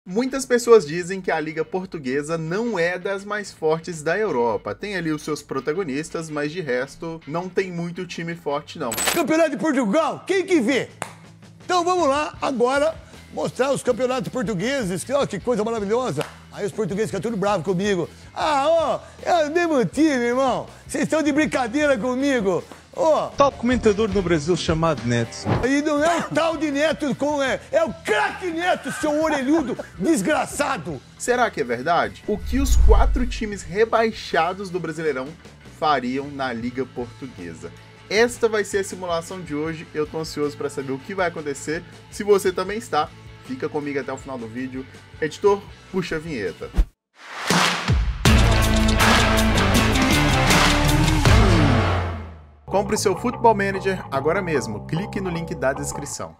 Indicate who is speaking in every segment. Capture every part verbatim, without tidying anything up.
Speaker 1: Muitas pessoas dizem que a Liga Portuguesa não é das mais fortes da Europa. Tem ali os seus protagonistas, mas de resto não tem muito time forte não.
Speaker 2: Campeonato de Portugal, quem que vê? Então vamos lá agora mostrar os campeonatos portugueses, que, ó, que coisa maravilhosa. Aí os portugueses ficam tudo bravos comigo. Ah, ó, é o mesmo time, irmão. Vocês estão de brincadeira comigo. Ó.
Speaker 3: Tal comentador no Brasil chamado Neto.
Speaker 2: E não é o tal de Neto, com, é, é o craque Neto, seu orelhudo desgraçado.
Speaker 1: Será que é verdade? O que os quatro times rebaixados do Brasileirão fariam na Liga Portuguesa? Esta vai ser a simulação de hoje, eu tô ansioso para saber o que vai acontecer. Se você também está, fica comigo até o final do vídeo. Editor, puxa a vinheta. Compre seu Football Manager agora mesmo, clique no link da descrição.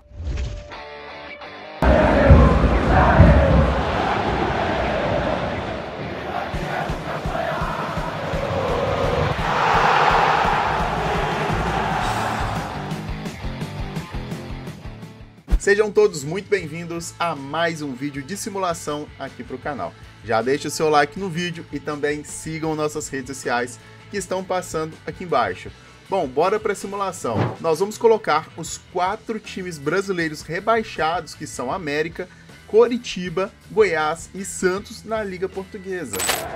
Speaker 1: Sejam todos muito bem-vindos a mais um vídeo de simulação aqui para o canal. Já deixe o seu like no vídeo e também sigam nossas redes sociais que estão passando aqui embaixo. Bom, bora para a simulação. Nós vamos colocar os quatro times brasileiros rebaixados, que são América, Coritiba, Goiás e Santos, na Liga Portuguesa.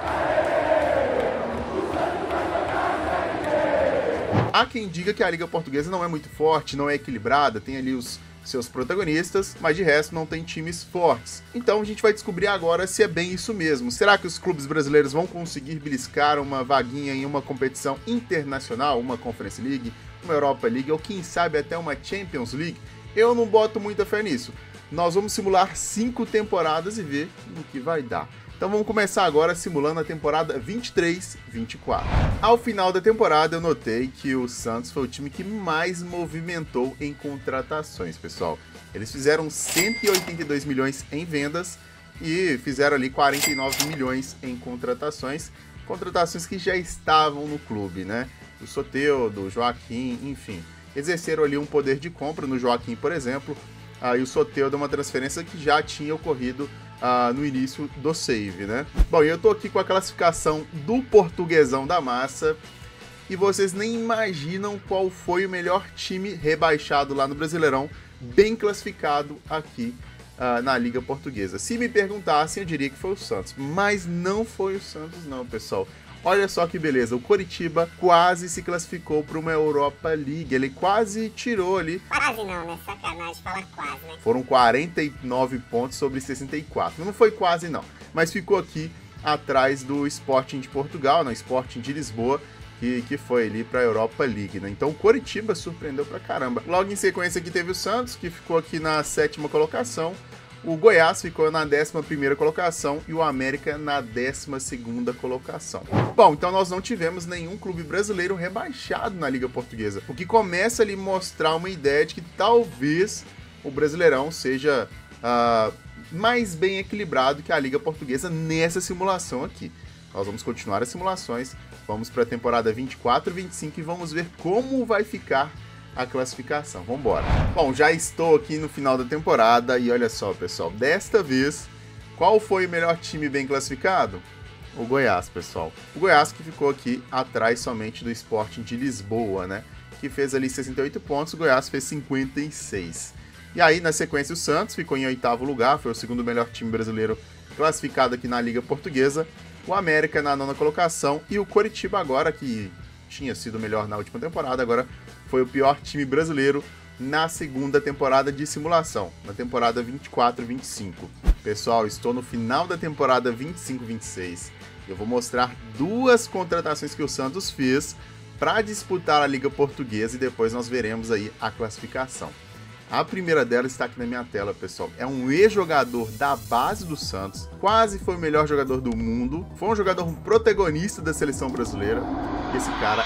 Speaker 1: Há quem diga que a Liga Portuguesa não é muito forte, não é equilibrada, tem ali os seus protagonistas, mas de resto não tem times fortes. Então a gente vai descobrir agora se é bem isso mesmo. Será que os clubes brasileiros vão conseguir beliscar uma vaguinha em uma competição internacional, uma Conference League, uma Europa League ou quem sabe até uma Champions League? Eu não boto muita fé nisso. Nós vamos simular cinco temporadas e ver no que vai dar. Então vamos começar agora simulando a temporada vinte e três vinte e quatro. Ao final da temporada eu notei que o Santos foi o time que mais movimentou em contratações, pessoal. Eles fizeram cento e oitenta e dois milhões em vendas e fizeram ali quarenta e nove milhões em contratações. Contratações que já estavam no clube, né? Do Soteldo, do Joaquim, enfim. Exerceram ali um poder de compra no Joaquim, por exemplo. Aí o Soteldo é uma transferência que já tinha ocorrido Uh, no início do save, né? Bom, eu tô aqui com a classificação do Portuguesão da Massa e vocês nem imaginam qual foi o melhor time rebaixado lá no Brasileirão, bem classificado aqui uh, na Liga Portuguesa. Se me perguntassem, eu diria que foi o Santos, mas não foi o Santos não, pessoal. Olha só que beleza, o Coritiba quase se classificou para uma Europa League, ele quase tirou ali...
Speaker 4: Quase não, né? Sacanagem falar quase, né?
Speaker 1: Foram quarenta e nove pontos sobre sessenta e quatro, não foi quase não, mas ficou aqui atrás do Sporting de Portugal, não, Sporting de Lisboa, que, que foi ali para a Europa League, né? Então o Coritiba surpreendeu pra caramba. Logo em sequência aqui teve o Santos, que ficou aqui na sétima colocação, o Goiás ficou na décima primeira colocação e o América na décima segunda colocação. Bom, então nós não tivemos nenhum clube brasileiro rebaixado na Liga Portuguesa, o que começa ali a mostrar uma ideia de que talvez o Brasileirão seja uh, mais bem equilibrado que a Liga Portuguesa nessa simulação aqui. Nós vamos continuar as simulações, vamos para a temporada vinte e quatro vinte e cinco e vamos ver como vai ficar a classificação. Vamos embora. Bom, já estou aqui no final da temporada e olha só, pessoal, desta vez, qual foi o melhor time bem classificado? O Goiás, pessoal. O Goiás que ficou aqui atrás somente do Sporting de Lisboa, né? Que fez ali sessenta e oito pontos, o Goiás fez cinquenta e seis. E aí, na sequência, o Santos ficou em oitavo lugar, foi o segundo melhor time brasileiro classificado aqui na Liga Portuguesa. O América na nona colocação e o Coritiba agora, que tinha sido melhor na última temporada, agora foi o pior time brasileiro na segunda temporada de simulação, na temporada vinte e quatro vinte e cinco. Pessoal, estou no final da temporada vinte e cinco vinte e seis. Eu vou mostrar duas contratações que o Santos fez para disputar a Liga Portuguesa e depois nós veremos aí a classificação. A primeira delas está aqui na minha tela, pessoal. É um ex-jogador da base do Santos, quase foi o melhor jogador do mundo, foi um jogador protagonista da seleção brasileira. Esse cara...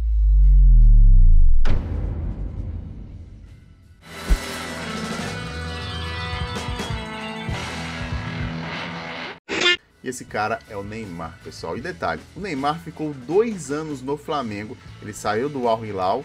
Speaker 1: E esse cara é o Neymar, pessoal. E detalhe, o Neymar ficou dois anos no Flamengo, ele saiu do Al Hilal,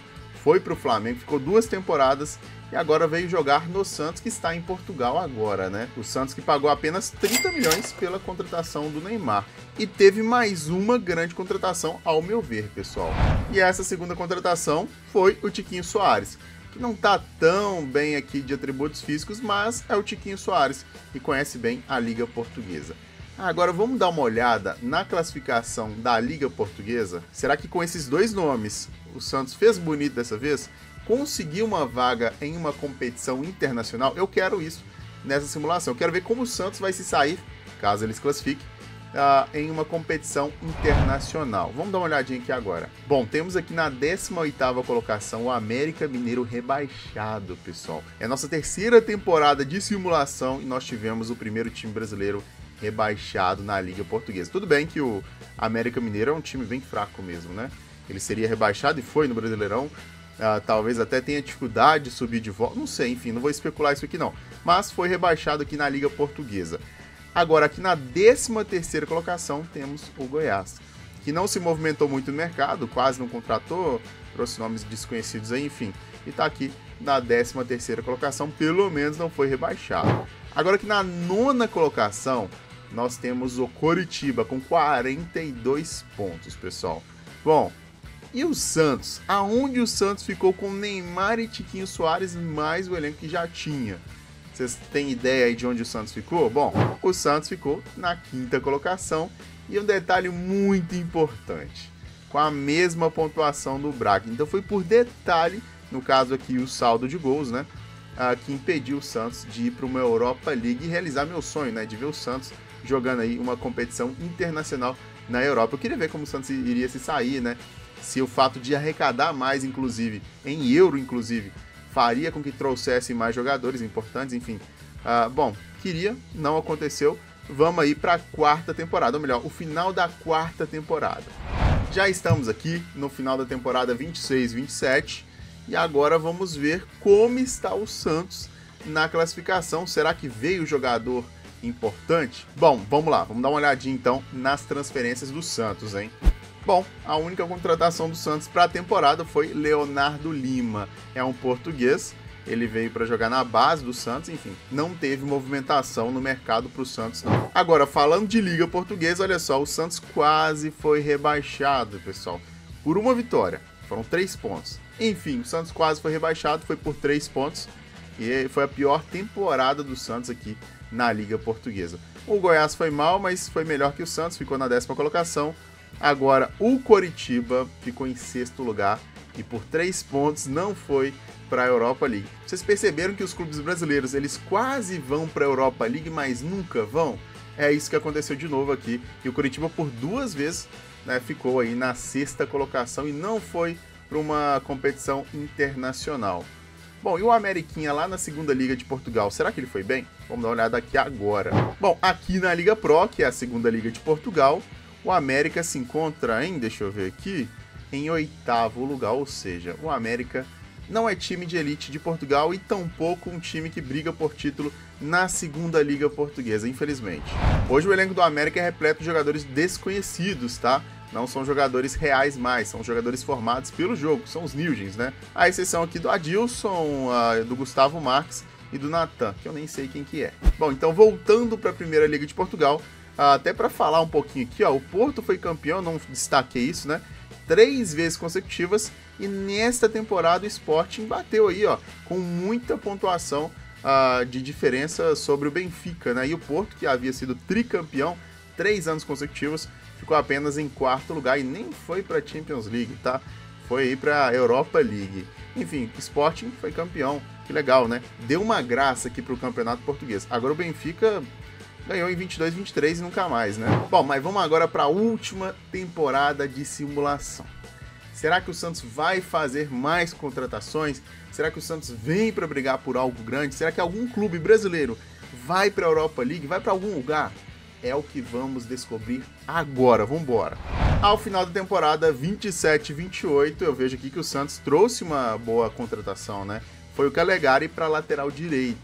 Speaker 1: foi para o Flamengo, ficou duas temporadas e agora veio jogar no Santos, que está em Portugal agora, né? O Santos que pagou apenas trinta milhões pela contratação do Neymar. E teve mais uma grande contratação, ao meu ver, pessoal. E essa segunda contratação foi o Tiquinho Soares, que não tá tão bem aqui de atributos físicos, mas é o Tiquinho Soares e conhece bem a Liga Portuguesa. Agora vamos dar uma olhada na classificação da Liga Portuguesa. Será que com esses dois nomes o Santos fez bonito dessa vez? Conseguiu uma vaga em uma competição internacional? Eu quero isso nessa simulação. Eu quero ver como o Santos vai se sair, caso ele se classifique, uh, em uma competição internacional. Vamos dar uma olhadinha aqui agora. Bom, temos aqui na décima oitava colocação o América Mineiro rebaixado, pessoal. É a nossa terceira temporada de simulação e nós tivemos o primeiro time brasileiro rebaixado na Liga Portuguesa. Tudo bem que o América Mineiro é um time bem fraco mesmo, né? Ele seria rebaixado e foi no Brasileirão. Uh, talvez até tenha dificuldade de subir de volta. Não sei, enfim, não vou especular isso aqui não. Mas foi rebaixado aqui na Liga Portuguesa. Agora, aqui na décima terceira colocação, temos o Goiás, que não se movimentou muito no mercado, quase não contratou, trouxe nomes desconhecidos aí, enfim. E tá aqui na décima terceira colocação, pelo menos não foi rebaixado. Agora aqui na nona colocação, nós temos o Coritiba com quarenta e dois pontos, pessoal. Bom, e o Santos? Aonde o Santos ficou com Neymar e Tiquinho Soares, mais o elenco que já tinha? Vocês têm ideia aí de onde o Santos ficou? Bom, o Santos ficou na quinta colocação e um detalhe muito importante, com a mesma pontuação do Braga. Então foi por detalhe, no caso aqui o saldo de gols, né? Uh, que impediu o Santos de ir para uma Europa League e realizar meu sonho, né, de ver o Santos jogando aí uma competição internacional na Europa. Eu queria ver como o Santos iria se sair, né, se o fato de arrecadar mais, inclusive, em euro, inclusive, faria com que trouxesse mais jogadores importantes, enfim. Uh, bom, queria, não aconteceu. Vamos aí para a quarta temporada, ou melhor, o final da quarta temporada. Já estamos aqui no final da temporada vinte e seis vinte e sete, e agora vamos ver como está o Santos na classificação. Será que veio jogador importante? Bom, vamos lá, vamos dar uma olhadinha então nas transferências do Santos, hein? Bom, a única contratação do Santos para a temporada foi Leonardo Lima. É um português, ele veio para jogar na base do Santos, enfim, não teve movimentação no mercado para o Santos, não. Agora, falando de Liga Portuguesa, olha só, o Santos quase foi rebaixado, pessoal, por uma vitória, foram três pontos. Enfim, o Santos quase foi rebaixado, foi por três pontos, e foi a pior temporada do Santos aqui na Liga Portuguesa. O Goiás foi mal, mas foi melhor que o Santos, ficou na décima colocação. Agora, o Coritiba ficou em sexto lugar e por três pontos não foi para a Europa League. Vocês perceberam que os clubes brasileiros, eles quase vão para a Europa League, mas nunca vão? É isso que aconteceu de novo aqui. E o Coritiba, por duas vezes, né, ficou aí na sexta colocação e não foi para uma competição internacional. Bom, e o Ameriquinha lá na segunda Liga de Portugal, será que ele foi bem? Vamos dar uma olhada aqui agora. Bom, aqui na Liga Pro, que é a segunda Liga de Portugal, o América se encontra em, deixa eu ver aqui, em oitavo lugar, ou seja, o América não é time de elite de Portugal e tampouco um time que briga por título na segunda Liga Portuguesa, infelizmente. Hoje o elenco do América é repleto de jogadores desconhecidos, tá? Não são jogadores reais mais, são jogadores formados pelo jogo, são os Newgens, né? A exceção aqui do Adilson, uh, do Gustavo Marques e do Natan, que eu nem sei quem que é. Bom, então voltando para a primeira Liga de Portugal, uh, até para falar um pouquinho aqui, ó, o Porto foi campeão, não destaquei isso, né? Três vezes consecutivas e nesta temporada o Sporting bateu aí, ó, com muita pontuação uh, de diferença sobre o Benfica, né? E o Porto, que havia sido tricampeão três anos consecutivos, ficou apenas em quarto lugar e nem foi para a Champions League, tá? Foi aí para a Europa League. Enfim, o Sporting foi campeão, que legal, né? Deu uma graça aqui para o campeonato português. Agora o Benfica ganhou em vinte e dois, vinte e três e nunca mais, né? Bom, mas vamos agora para a última temporada de simulação. Será que o Santos vai fazer mais contratações? Será que o Santos vem para brigar por algo grande? Será que algum clube brasileiro vai para a Europa League? Vai para algum lugar? É o que vamos descobrir agora. Vamos embora. Ao final da temporada vinte e sete vinte e oito, eu vejo aqui que o Santos trouxe uma boa contratação, né? Foi o Calegari para a lateral direita.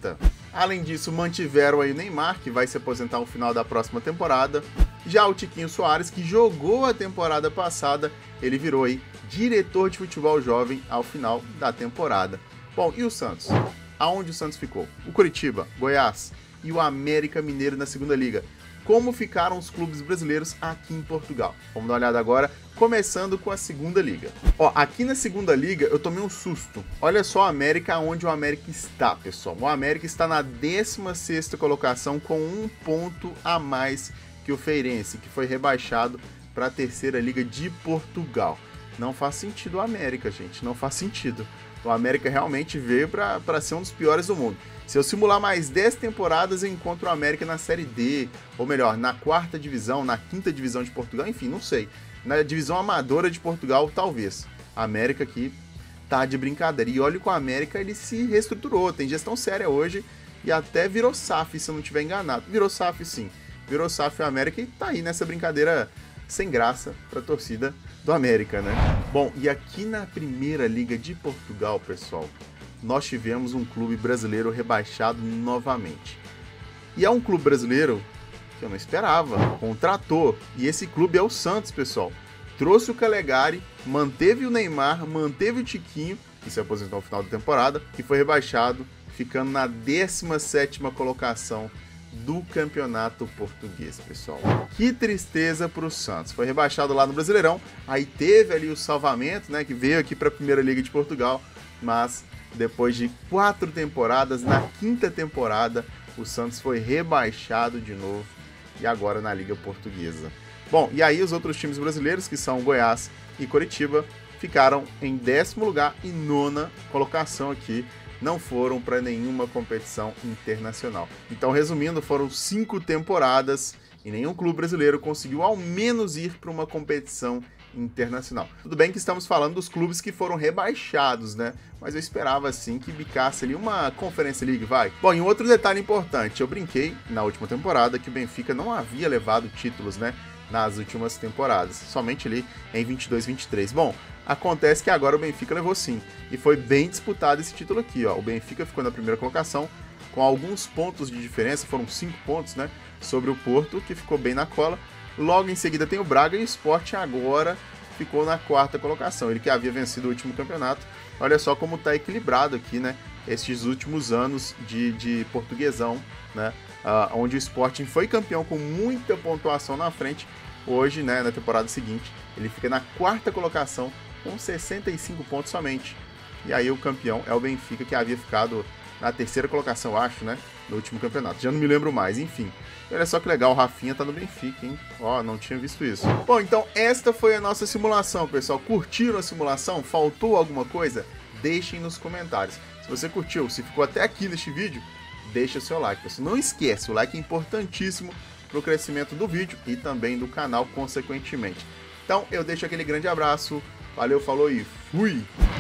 Speaker 1: Além disso, mantiveram aí o Neymar, que vai se aposentar no final da próxima temporada. Já o Tiquinho Soares, que jogou a temporada passada, ele virou aí diretor de futebol jovem ao final da temporada. Bom, e o Santos? Aonde o Santos ficou? O Coritiba, Goiás e o América Mineiro na segunda liga. Como ficaram os clubes brasileiros aqui em Portugal? Vamos dar uma olhada agora, começando com a segunda liga. Ó, aqui na segunda liga eu tomei um susto. Olha só a América, onde o América está, pessoal. O América está na décima sexta colocação com um ponto a mais que o Feirense, que foi rebaixado para a terceira liga de Portugal. Não faz sentido o América, gente, não faz sentido. O América realmente veio para ser um dos piores do mundo. Se eu simular mais dez temporadas, eu encontro o América na Série D, ou melhor, na quarta divisão, na quinta divisão de Portugal, enfim, não sei. Na divisão amadora de Portugal, talvez. A América aqui tá de brincadeira. E olha que o América, ele se reestruturou, tem gestão séria hoje, e até virou S A F, se eu não estiver enganado. Virou S A F, sim. Virou S A F o América e tá aí nessa brincadeira sem graça para a torcida do América, né? Bom, e aqui na Primeira Liga de Portugal, pessoal, nós tivemos um clube brasileiro rebaixado novamente. E é um clube brasileiro que eu não esperava, contratou, e esse clube é o Santos, pessoal. Trouxe o Calegari, manteve o Neymar, manteve o Tiquinho, que se aposentou no final da temporada, e foi rebaixado, ficando na décima sétima colocação do campeonato português, pessoal. Que tristeza para o Santos. Foi rebaixado lá no Brasileirão, aí teve ali o salvamento, né, que veio aqui para a Primeira Liga de Portugal, mas depois de quatro temporadas, na quinta temporada, o Santos foi rebaixado de novo e agora na Liga Portuguesa. Bom, e aí os outros times brasileiros, que são Goiás e Coritiba, ficaram em décimo lugar e nona colocação aqui. Não foram para nenhuma competição internacional. Então, resumindo, foram cinco temporadas e nenhum clube brasileiro conseguiu ao menos ir para uma competição internacional. Tudo bem que estamos falando dos clubes que foram rebaixados, né? Mas eu esperava, assim, que bicasse ali uma Conference League, vai. Bom, e um outro detalhe importante, eu brinquei na última temporada que o Benfica não havia levado títulos, né? Nas últimas temporadas, somente ali em vinte e dois, vinte e três. Bom, acontece que agora o Benfica levou sim, e foi bem disputado esse título aqui, ó. O Benfica ficou na primeira colocação, com alguns pontos de diferença, foram cinco pontos, né, sobre o Porto, que ficou bem na cola. Logo em seguida tem o Braga e o Sport agora ficou na quarta colocação, ele que havia vencido o último campeonato. Olha só como tá equilibrado aqui, né, estes últimos anos de, de portuguesão, né, uh, onde o Sporting foi campeão com muita pontuação na frente. Hoje, né, na temporada seguinte, ele fica na quarta colocação com sessenta e cinco pontos somente. E aí o campeão é o Benfica, que havia ficado na terceira colocação, acho, né, no último campeonato. Já não me lembro mais, enfim. E olha só que legal, o Rafinha tá no Benfica, hein? Ó, não tinha visto isso. Bom, então esta foi a nossa simulação, pessoal. Curtiram a simulação? Faltou alguma coisa? Deixem nos comentários. Se você curtiu, se ficou até aqui neste vídeo, deixa o seu like. Você não esquece, o like é importantíssimo para o crescimento do vídeo e também do canal, consequentemente. Então, eu deixo aquele grande abraço. Valeu, falou e fui!